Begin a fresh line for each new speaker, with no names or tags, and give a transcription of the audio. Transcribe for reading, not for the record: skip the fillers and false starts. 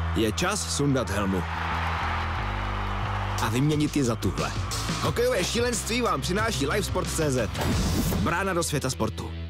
Je čas sundat helmu. A vyměnit ji za tuhle. Hokejové šílenství vám přináší LiveSport.cz. Brána do světa sportu.